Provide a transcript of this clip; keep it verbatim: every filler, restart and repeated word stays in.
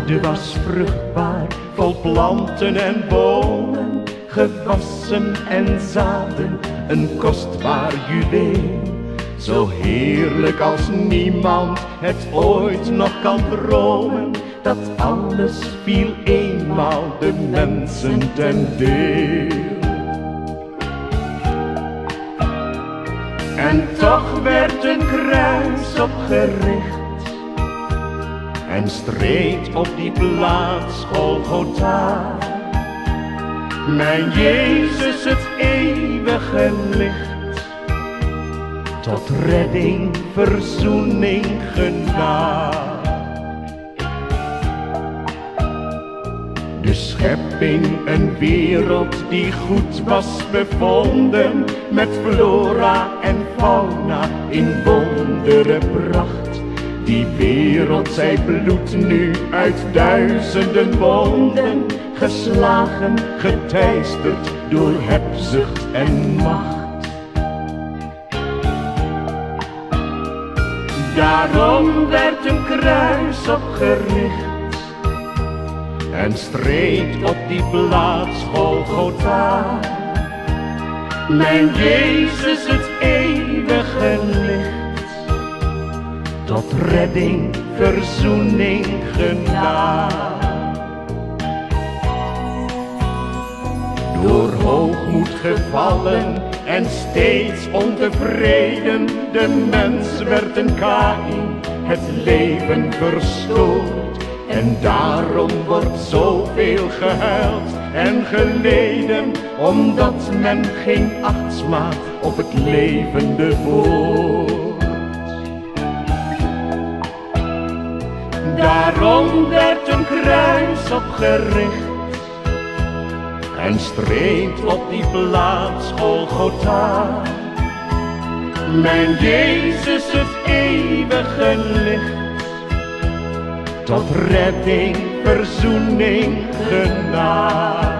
aarde was vruchtbaar, vol planten en bomen, gewassen en zaden, een kostbaar juweel. Zo heerlijk als niemand het ooit nog kan dromen, dat alles viel eenmaal de mensen ten deel. En toch werd een kruis opgericht en streed op die plaats Golgotha. Mijn Jezus, het eeuwige licht, tot redding, verzoening, genade. De schepping, een wereld die goed was bevonden, met flora en fauna in wondere pracht. Die wereld, zij bloedt nu uit duizenden wonden, geslagen, geteisterd door hebzucht en macht. Daarom werd een kruis opgericht en streed op die plaats Golgotha. Mijn Jezus, het eeuwige licht, tot redding, verzoening, genade. Door hoogmoed gevallen en steeds ontevreden, de mens werd een Kaïn, het leven verstoord. En daarom wordt zoveel gehuild en geleden, omdat men geen acht slaat op het levende woord. Daarom werd een kruis opgericht en streed op die plaats Golgotha. Mijn Jezus, het eeuwige licht, tot redding, verzoening, genade.